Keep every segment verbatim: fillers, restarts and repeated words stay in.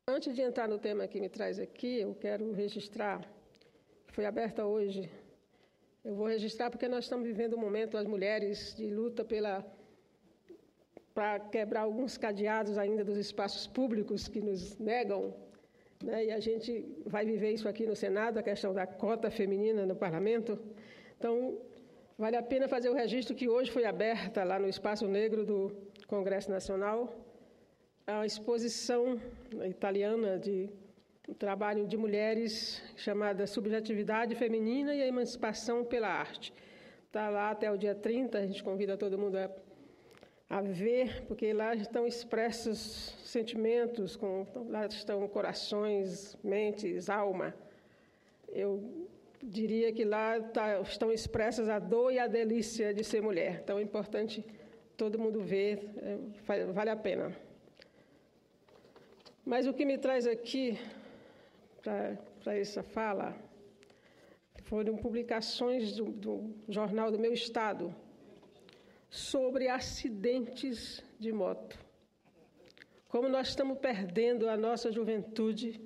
Antes de entrar no tema que me traz aqui, eu quero registrar, que foi aberta hoje, eu vou registrar porque nós estamos vivendo um momento, as mulheres, de luta pela para quebrar alguns cadeados ainda dos espaços públicos que nos negam, né? E a gente vai viver isso aqui no Senado, a questão da cota feminina no Parlamento. Então, vale a pena fazer o registro que hoje foi aberta lá no Espaço Negro do Congresso Nacional a exposição italiana de um trabalho de mulheres chamada Subjetividade Feminina e a Emancipação pela Arte. Está lá até o dia trinta, a gente convida todo mundo a a ver, porque lá estão expressos sentimentos, com, lá estão corações, mentes, alma. Eu diria que lá tá, estão expressas a dor e a delícia de ser mulher. Então é importante todo mundo ver, é, vale a pena. Mas o que me traz aqui para essa fala foram publicações do, do jornal do meu estado, sobre acidentes de moto. Como nós estamos perdendo a nossa juventude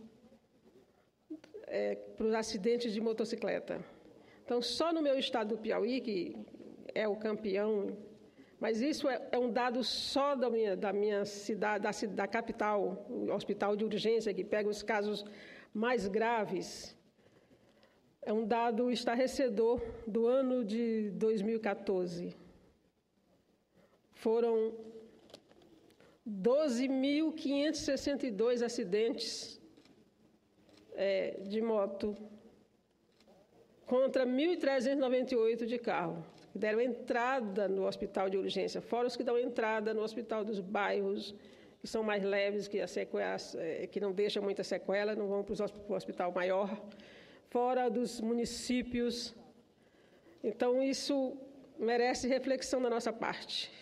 é, para os acidentes de motocicleta. Então, só no meu estado do Piauí, que é o campeão, mas isso é, é um dado só da minha, da minha cidade, da, da capital, o hospital de urgência, que pega os casos mais graves. É um dado estarrecedor do ano de dois mil e quatorze. Foram doze mil quinhentos e sessenta e dois acidentes é, de moto contra mil trezentos e noventa e oito de carro, que deram entrada no hospital de urgência, fora os que dão entrada no hospital dos bairros, que são mais leves, que, a sequela, que não deixam muita sequela, não vão para o hospital maior, fora dos municípios. Então, isso merece reflexão da nossa parte.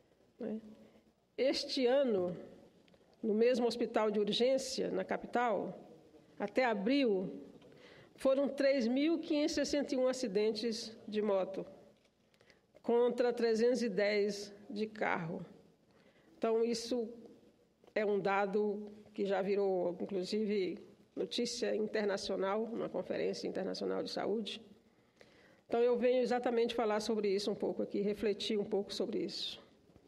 Este ano, no mesmo hospital de urgência, na capital, até abril, foram três mil quinhentos e sessenta e um acidentes de moto, contra trezentos e dez de carro. Então, isso é um dado que já virou, inclusive, notícia internacional, uma conferência internacional de saúde. Então, eu venho exatamente falar sobre isso um pouco aqui, refletir um pouco sobre isso.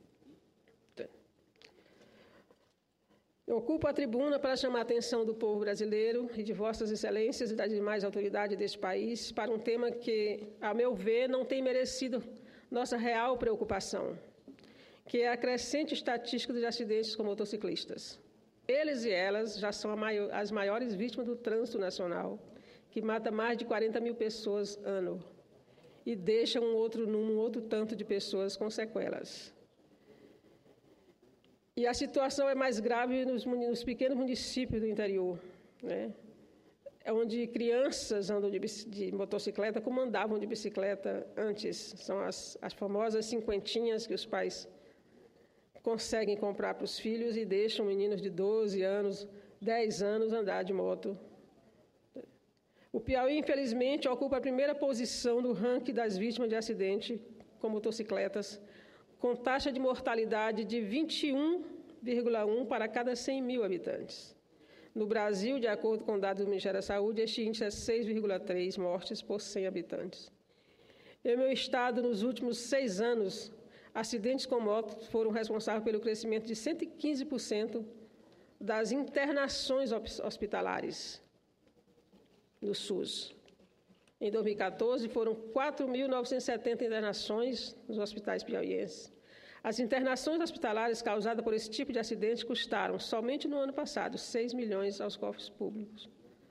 Eu ocupo a tribuna para chamar a atenção do povo brasileiro e de vossas excelências e das demais autoridades deste país para um tema que, a meu ver, não tem merecido nossa real preocupação, que é a crescente estatística dos acidentes com motociclistas. Eles e elas já são maior, as maiores vítimas do trânsito nacional, que mata mais de quarenta mil pessoas ano e deixa um outro, um outro tanto de pessoas com sequelas. E a situação é mais grave nos, nos pequenos municípios do interior, né? É onde crianças andam de, de motocicleta como andavam de bicicleta antes. São as, as famosas cinquentinhas que os pais conseguem comprar para os filhos e deixam meninos de doze anos, dez anos andar de moto. O Piauí, infelizmente, ocupa a primeira posição no ranking das vítimas de acidente com motocicletas, com taxa de mortalidade de vinte e um vírgula um para cada cem mil habitantes. No Brasil, de acordo com dados do Ministério da Saúde, este índice é seis vírgula três mortes por cem habitantes. Em meu estado, nos últimos seis anos, acidentes com motos foram responsáveis pelo crescimento de cento e quinze por cento das internações hospitalares no SUS. Em dois mil e quatorze, foram quatro mil novecentos e setenta internações nos hospitais piauienses. As internações hospitalares causadas por esse tipo de acidente custaram, somente no ano passado, seis milhões aos cofres públicos.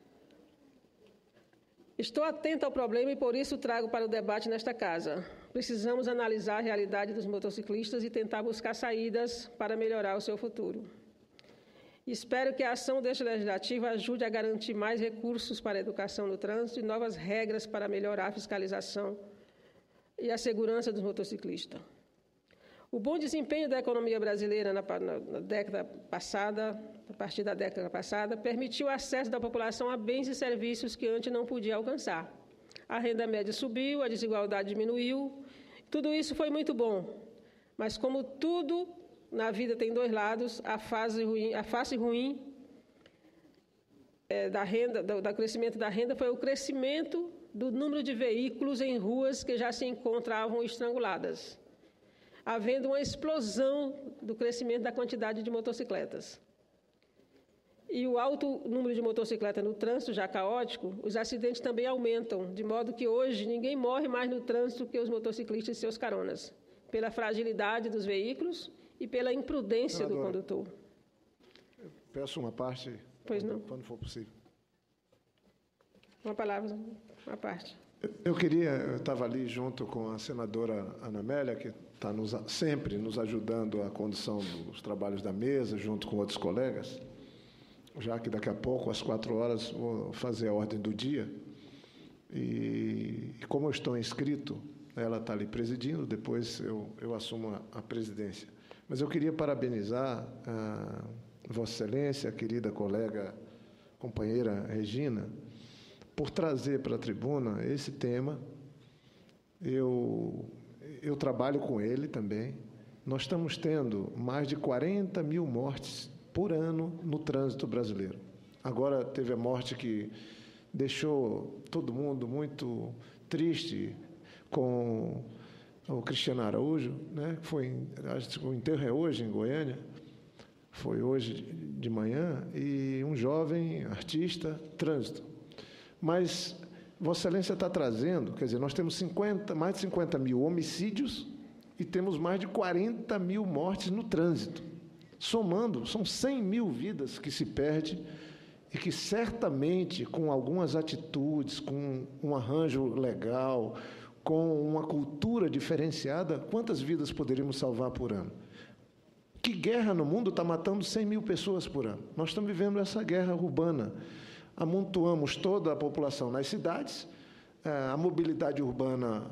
Estou atenta ao problema e, por isso, trago para o debate nesta casa. Precisamos analisar a realidade dos motociclistas e tentar buscar saídas para melhorar o seu futuro. Espero que a ação deste legislativo ajude a garantir mais recursos para a educação no trânsito e novas regras para melhorar a fiscalização e a segurança dos motociclistas. O bom desempenho da economia brasileira na, na, na década passada, a partir da década passada, permitiu o acesso da população a bens e serviços que antes não podia alcançar. A renda média subiu, a desigualdade diminuiu, tudo isso foi muito bom, mas como tudo na vida tem dois lados, a fase ruim, a face ruim é, da renda, do, do crescimento da renda foi o crescimento do número de veículos em ruas que já se encontravam estranguladas, havendo uma explosão do crescimento da quantidade de motocicletas. E o alto número de motocicletas no trânsito já caótico, os acidentes também aumentam, de modo que hoje ninguém morre mais no trânsito que os motociclistas e seus caronas, pela fragilidade dos veículos e pela imprudência do condutor. Eu peço uma parte, pois não. quando for possível. Uma palavra, uma parte. Eu queria, eu estava ali junto com a senadora Ana Amélia, que está nos, sempre nos ajudando a condução dos trabalhos da mesa, junto com outros colegas, já que daqui a pouco, às quatro horas, vou fazer a ordem do dia. E, e como eu estou inscrito, ela está ali presidindo, depois eu, eu assumo a, a presidência. Mas eu queria parabenizar a Vossa Excelência, a querida colega, companheira Regina, por trazer para a tribuna esse tema. Eu, eu trabalho com ele também. Nós estamos tendo mais de quarenta mil mortes por ano no trânsito brasileiro. Agora teve a morte que deixou todo mundo muito triste com o Cristiano Araújo, né? Foi, acho que o enterro é hoje em Goiânia, foi hoje de manhã, e um jovem artista, trânsito. Mas Vossa Excelência está trazendo, quer dizer, nós temos cinquenta, mais de cinquenta mil homicídios e temos mais de quarenta mil mortes no trânsito. Somando, são cem mil vidas que se perdem e que certamente, com algumas atitudes, com um arranjo legal, com uma cultura diferenciada, quantas vidas poderíamos salvar por ano? Que guerra no mundo está matando cem mil pessoas por ano? Nós estamos vivendo essa guerra urbana. Amontoamos toda a população nas cidades, a mobilidade urbana,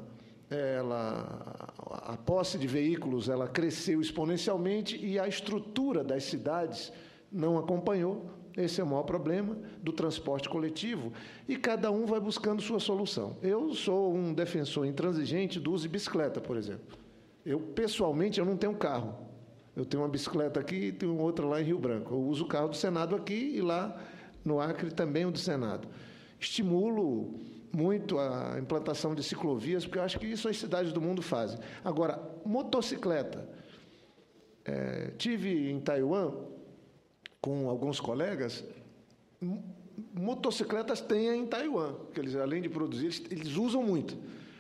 ela, a posse de veículos, ela cresceu exponencialmente e a estrutura das cidades não acompanhou. Esse é o maior problema do transporte coletivo e cada um vai buscando sua solução. Eu sou um defensor intransigente do uso de bicicleta, por exemplo. Eu, pessoalmente, eu não tenho carro. Eu tenho uma bicicleta aqui e tenho outra lá em Rio Branco. Eu uso o carro do Senado aqui e lá no Acre também o do Senado. Estimulo muito a implantação de ciclovias, porque eu acho que isso as cidades do mundo fazem. Agora, motocicleta. É, tive em Taiwan com alguns colegas. Motocicletas tem em Taiwan, que eles, além de produzir, eles, eles usam muito.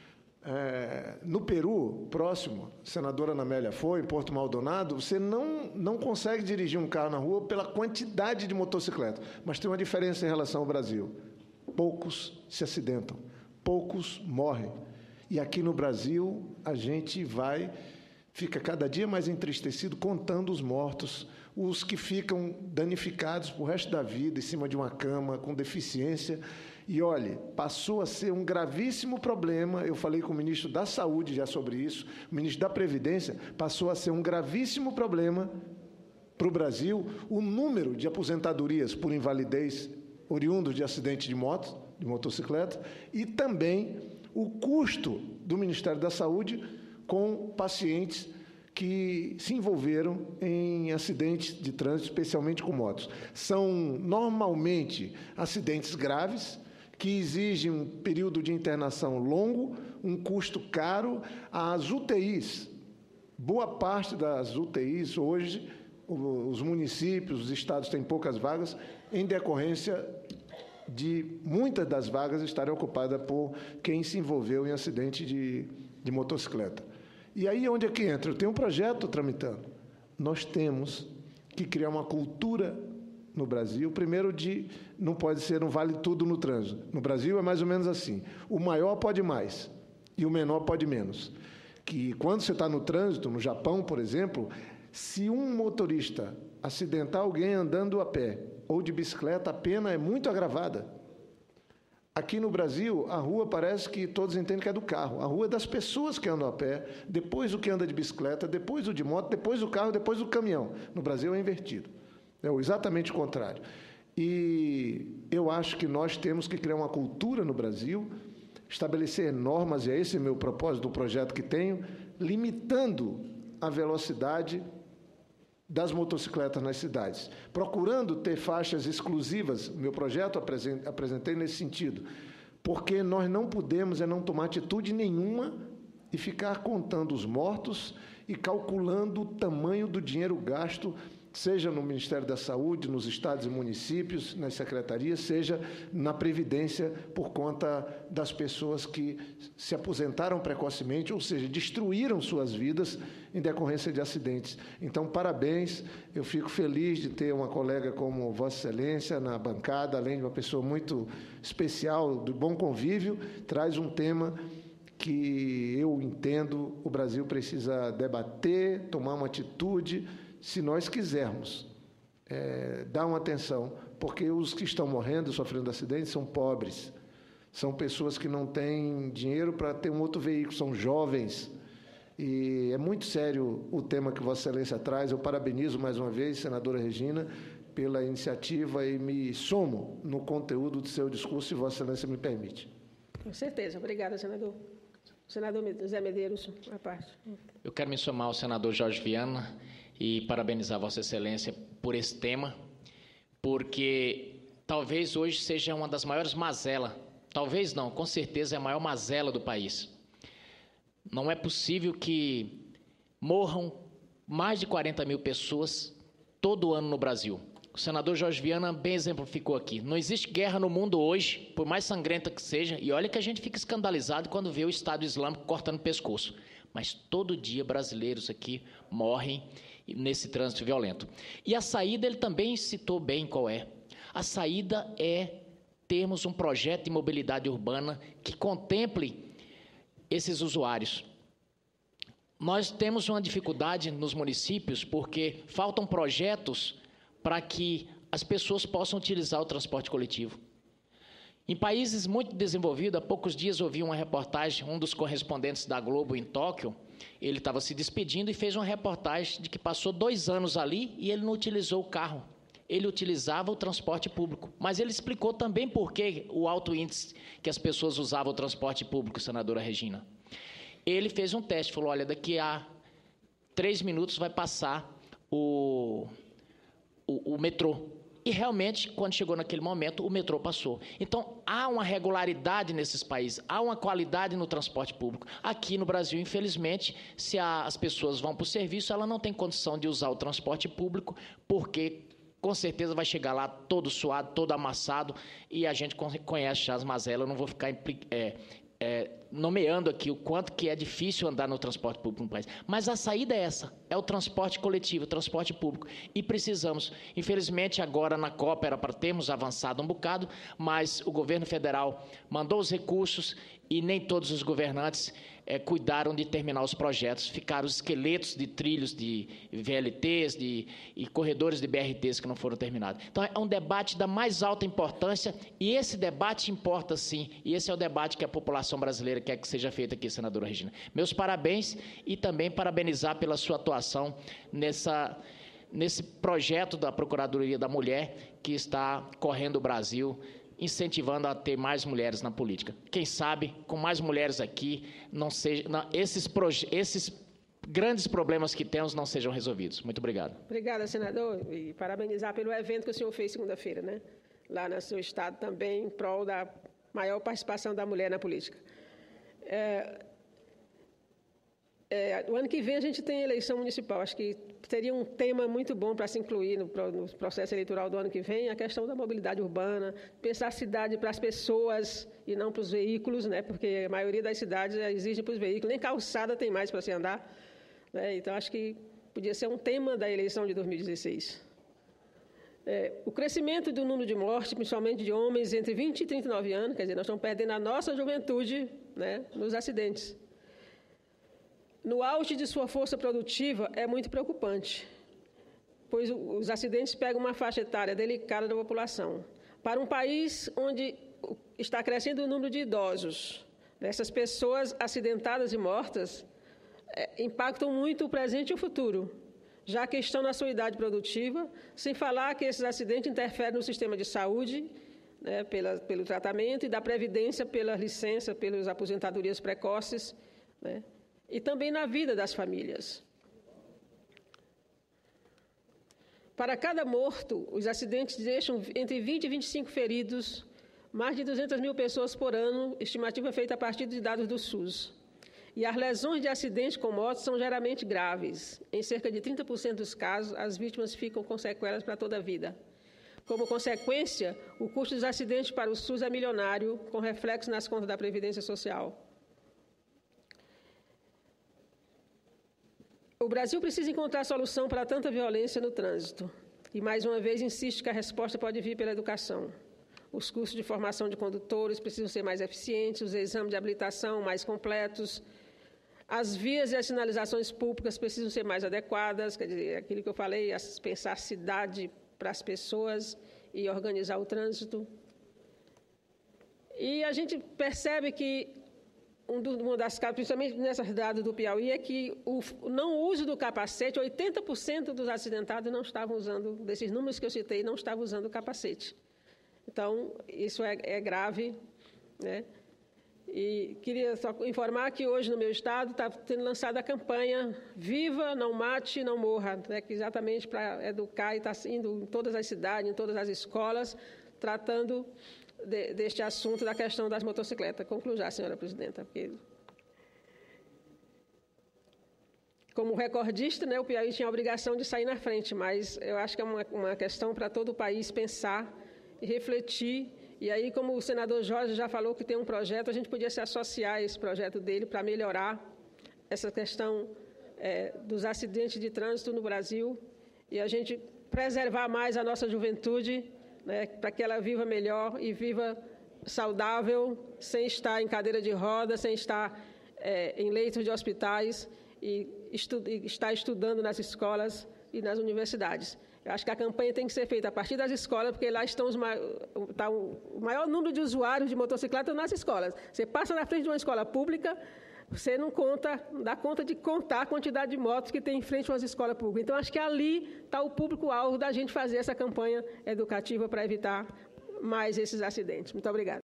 É, no Peru, próximo, a senadora Ana Amélia foi, em Porto Maldonado, você não, não consegue dirigir um carro na rua pela quantidade de motocicletas, mas tem uma diferença em relação ao Brasil. Poucos se acidentam, poucos morrem. E aqui no Brasil, a gente vai, fica cada dia mais entristecido contando os mortos, os que ficam danificados para o resto da vida, em cima de uma cama, com deficiência. E, olhe, passou a ser um gravíssimo problema, eu falei com o ministro da Saúde já sobre isso, o ministro da Previdência, passou a ser um gravíssimo problema para o Brasil o número de aposentadorias por invalidez oriundos de acidente de moto, de motocicleta, e também o custo do Ministério da Saúde com pacientes que se envolveram em acidentes de trânsito, especialmente com motos. São, normalmente, acidentes graves, que exigem um período de internação longo, um custo caro. As U T Is, boa parte das U T Is hoje, os municípios, os estados têm poucas vagas, em decorrência de muitas das vagas estarem ocupadas por quem se envolveu em acidente de, de motocicleta. E aí onde é que entra? Eu tenho um projeto tramitando. Nós temos que criar uma cultura no Brasil, primeiro de não pode ser um vale tudo no trânsito. No Brasil é mais ou menos assim, o maior pode mais e o menor pode menos. Que quando você está no trânsito, no Japão, por exemplo, se um motorista acidentar alguém andando a pé ou de bicicleta, a pena é muito agravada. Aqui no Brasil, a rua parece que todos entendem que é do carro. A rua é das pessoas que andam a pé, depois o que anda de bicicleta, depois o de moto, depois o carro, depois o caminhão. No Brasil é invertido. É exatamente o contrário. E eu acho que nós temos que criar uma cultura no Brasil, estabelecer normas, e é esse o meu propósito do projeto que tenho, limitando a velocidade das motocicletas nas cidades, procurando ter faixas exclusivas. Meu projeto apresentei nesse sentido, porque nós não podemos é não tomar atitude nenhuma e ficar contando os mortos e calculando o tamanho do dinheiro gasto, seja no Ministério da Saúde, nos estados e municípios, nas secretarias, seja na Previdência, por conta das pessoas que se aposentaram precocemente, ou seja, destruíram suas vidas em decorrência de acidentes. Então, parabéns, eu fico feliz de ter uma colega como Vossa Excelência na bancada, além de uma pessoa muito especial, de bom convívio, traz um tema que eu entendo o Brasil precisa debater, tomar uma atitude, se nós quisermos é, dar uma atenção, porque os que estão morrendo, sofrendo acidentes, são pobres, são pessoas que não têm dinheiro para ter um outro veículo, são jovens, e é muito sério o tema que Vossa Excelência traz. Eu parabenizo mais uma vez, senadora Regina, pela iniciativa e me somo no conteúdo do seu discurso, se Vossa Excelência me permite. Com certeza. Obrigada, senador. Senador Zé Medeiros, a parte. Eu quero me somar ao senador Jorge Viana e parabenizar Vossa Excelência por esse tema, porque talvez hoje seja uma das maiores mazelas, talvez não, com certeza é a maior mazela do país. Não é possível que morram mais de quarenta mil pessoas todo ano no Brasil. O senador Jorge Viana bem exemplificou aqui. Não existe guerra no mundo hoje, por mais sangrenta que seja, e olha que a gente fica escandalizado quando vê o Estado Islâmico cortando o pescoço. Mas todo dia brasileiros aqui morrem nesse trânsito violento. E a saída, ele também citou bem qual é. A saída é termos um projeto de mobilidade urbana que contemple esses usuários. Nós temos uma dificuldade nos municípios porque faltam projetos para que as pessoas possam utilizar o transporte coletivo. Em países muito desenvolvidos, há poucos dias ouvi uma reportagem, um dos correspondentes da Globo em Tóquio, ele estava se despedindo e fez uma reportagem de que passou dois anos ali e ele não utilizou o carro. Ele utilizava o transporte público. Mas ele explicou também por que o alto índice que as pessoas usavam o transporte público, senadora Regina. Ele fez um teste, falou, olha, daqui a três minutos vai passar o, o, o metrô. E realmente, quando chegou naquele momento, o metrô passou. Então, há uma regularidade nesses países, há uma qualidade no transporte público. Aqui no Brasil, infelizmente, se a, as pessoas vão para o serviço, ela não tem condição de usar o transporte público, porque com certeza vai chegar lá todo suado, todo amassado, e a gente conhece já as mazelas, eu não vou ficar é, é, nomeando aqui o quanto que é difícil andar no transporte público no país. Mas a saída é essa, é o transporte coletivo, o transporte público. E precisamos, infelizmente agora na COP era para termos avançado um bocado, mas o governo federal mandou os recursos e nem todos os governantes é, cuidaram de terminar os projetos. Ficaram os esqueletos de trilhos de V L Ts de, e corredores de B R Ts que não foram terminados. Então, é um debate da mais alta importância e esse debate importa sim. E esse é o debate que a população brasileira quer que seja feito aqui, senadora Regina. Meus parabéns e também parabenizar pela sua atuação nessa, nesse projeto da Procuradoria da Mulher que está correndo o Brasil, incentivando a ter mais mulheres na política. Quem sabe, com mais mulheres aqui, não seja, não, esses, esses grandes problemas que temos não sejam resolvidos. Muito obrigado. Obrigada, senador, e parabenizar pelo evento que o senhor fez segunda-feira, né? Lá no seu estado também, em prol da maior participação da mulher na política. É, é, o ano que vem a gente tem eleição municipal. Acho que seria um tema muito bom para se incluir no, no processo eleitoral do ano que vem, a questão da mobilidade urbana, pensar a cidade para as pessoas e não para os veículos, né? Porque a maioria das cidades exige para os veículos, nem calçada tem mais para se andar, né? Então, acho que podia ser um tema da eleição de dois mil e dezesseis. É, o crescimento do número de mortes, principalmente de homens entre vinte e trinta e nove anos, quer dizer, nós estamos perdendo a nossa juventude, né, nos acidentes. No auge de sua força produtiva, é muito preocupante, pois os acidentes pegam uma faixa etária delicada da população. Para um país onde está crescendo o número de idosos, essas pessoas acidentadas e mortas é, impactam muito o presente e o futuro, já que estão na sua idade produtiva, sem falar que esses acidentes interferem no sistema de saúde, né, pela, pelo tratamento, e da previdência pela licença, pelas aposentadorias precoces, né, e também na vida das famílias. Para cada morto, os acidentes deixam entre vinte e vinte e cinco feridos, mais de duzentas mil pessoas por ano, estimativa feita a partir de dados do SUS. E as lesões de acidente com moto são geralmente graves. Em cerca de trinta por cento dos casos, as vítimas ficam com sequelas para toda a vida. Como consequência, o custo dos acidentes para o SUS é milionário, com reflexo nas contas da Previdência Social. O Brasil precisa encontrar solução para tanta violência no trânsito. E, mais uma vez, insisto que a resposta pode vir pela educação. Os cursos de formação de condutores precisam ser mais eficientes, os exames de habilitação mais completos, as vias e as sinalizações públicas precisam ser mais adequadas, quer dizer, aquilo que eu falei, pensar cidade para as pessoas e organizar o trânsito. E a gente percebe que, um do, uma das causas, principalmente nessas dados do Piauí, é que o não uso do capacete, oitenta por cento dos acidentados não estavam usando, desses números que eu citei, não estavam usando o capacete. Então, isso é, é grave, né? E queria só informar que hoje no meu estado está sendo lançada a campanha Viva, Não Mate, Não Morra, né? Que exatamente para educar e está indo em todas as cidades, em todas as escolas, tratando de, deste assunto da questão das motocicletas. Concluo já, senhora presidenta. Porque, como recordista, né, o Piauí tinha a obrigação de sair na frente, mas eu acho que é uma, uma questão para todo o país pensar e refletir. E aí, como o senador Jorge já falou que tem um projeto, a gente podia se associar a esse projeto dele para melhorar essa questão é, dos acidentes de trânsito no Brasil e a gente preservar mais a nossa juventude, né, para que ela viva melhor e viva saudável, sem estar em cadeira de roda, sem estar é, em leitos de hospitais e, estu e estar estudando nas escolas e nas universidades. Eu acho que a campanha tem que ser feita a partir das escolas, porque lá estão os ma tá o maior número de usuários de motocicleta nas escolas. Você passa na frente de uma escola pública, você não conta, não dá conta de contar a quantidade de motos que tem em frente a uma escola pública. Então, acho que ali está o público-alvo da gente fazer essa campanha educativa para evitar mais esses acidentes. Muito obrigada.